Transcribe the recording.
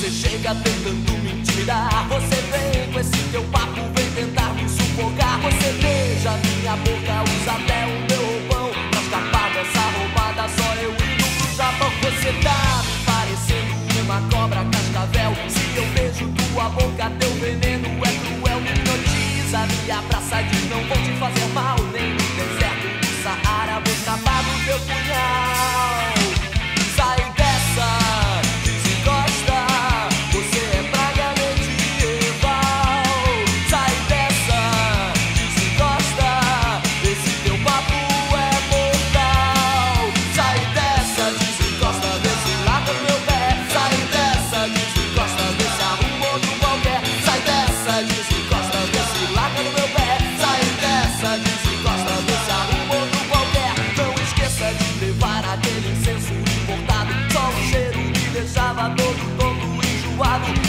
Você chega tentando me intimidar. Você vem com esse teu papo, vem tentar me sufocar. Você beija minha boca, usa até o meu roupão. Pra escapar dessa roubada, só eu indo pro Japão. Você tá me parecendo uma cobra cascavel. Se eu beijo tua boca, teu veneno é cruel. Me hipnotiza, me abraça, diz não vou te fazer mal. Nem no deserto do Saara vou escapar do teu punhal. Sai dessa, desencosta, você é praga medieval. Sai dessa, desencosta, esse teu papo é mortal. Sai dessa, desencosta, desse lado do meu pé. Sai dessa, desencosta, desse arrumo outro qualquer. Sai dessa, desencosta, desse lado do meu pé. Sai dessa, desencosta, desse arrumo outro qualquer. Não esqueça de levar aquele incenso importado. Só o cheiro me deixava todo tonto, enjoado.